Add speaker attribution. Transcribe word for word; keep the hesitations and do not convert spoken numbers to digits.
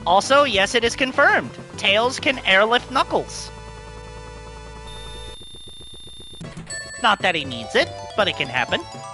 Speaker 1: Also, yes, it is confirmed. Tails can airlift Knuckles. Not that he needs it, but it can happen.